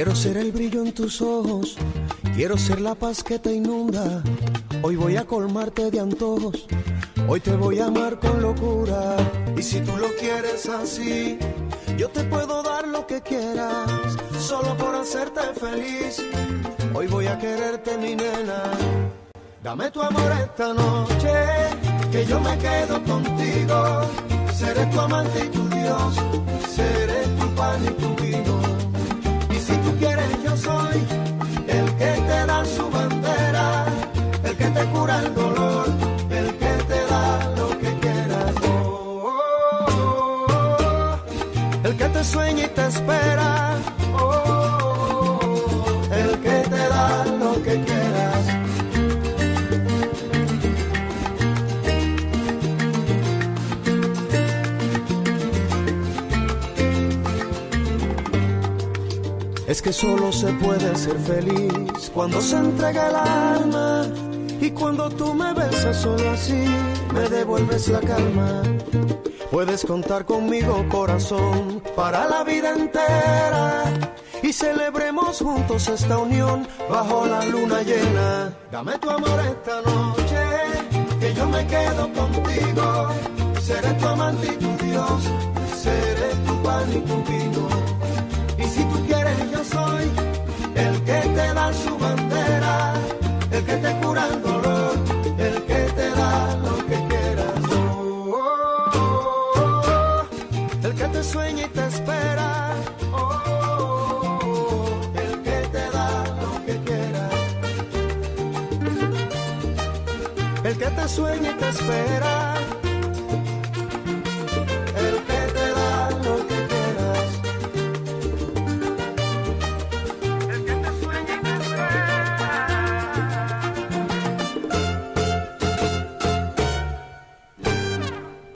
Quiero ser el brillo en tus ojos, quiero ser la paz que te inunda. Hoy voy a colmarte de antojos, hoy te voy a amar con locura. Y si tú lo quieres así, yo te puedo dar lo que quieras, solo por hacerte feliz. Hoy voy a quererte, mi nena. Dame tu amor esta noche, que yo me quedo contigo. Seré tu amante y tu Dios, seré tu pan y tu vino. Y si tú quieres, yo soy el que te da su bandera, el que te cura el dolor, el que te da lo que quieras. Oh, oh, oh, oh. El que te sueña y te espera. Oh, oh, oh. El que te da lo que quieras. Es que solo se puede ser feliz cuando se entrega el alma. Y cuando tú me besas solo así, me devuelves la calma. Puedes contar conmigo, corazón, para la vida entera. Y celebremos juntos esta unión bajo la luna llena. Dame tu amor esta noche, que yo me quedo contigo. Seré tu amante y tu Dios, seré tu pan y tu vino. Y si tú quieres, yo soy el que te da su bandera, el que te cura el dolor, el que te da lo que quieras. Oh, oh, oh, oh. El que te sueña y te espera. Oh, oh, oh. El que te da lo que quieras. El que te sueña y te espera.